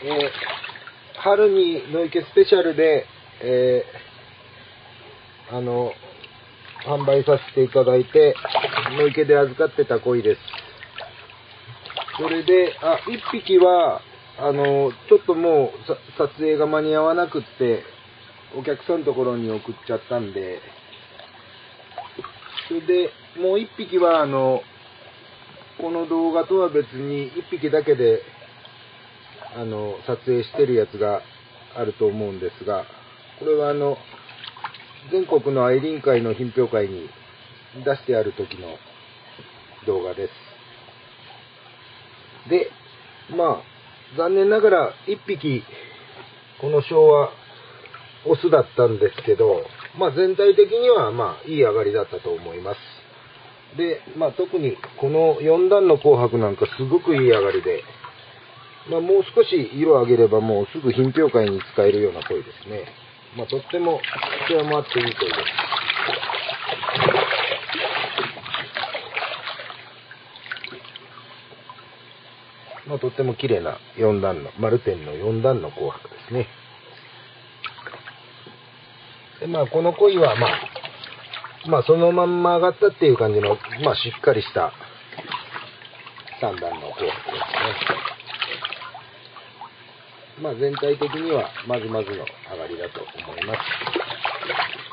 春に野池スペシャルで、販売させていただいて、野池で預かってた鯉です。それで、1匹は、ちょっともう撮影が間に合わなくって、お客さんのところに送っちゃったんで、それで、もう1匹は、この動画とは別に1匹だけで、撮影してるやつがあると思うんですが、これは全国の愛林会の品評会に出してある時の動画です。で、まあ、残念ながら1匹、この章はオスだったんですけど、まあ全体的にはまあいい上がりだったと思います。で、まあ特にこの4段の紅白なんかすごくいい上がりで、まあもう少し色を上げればもうすぐ品評会に使えるような鯉ですね。まあとっても艶もあっていい鯉です。まあとっても綺麗な4段の、丸天の4段の紅白ですね。でまあこの鯉はまあそのまんま上がったっていう感じの、まあしっかりした3段の紅白ですね。まあ全体的にはまずまずの上がりだと思います。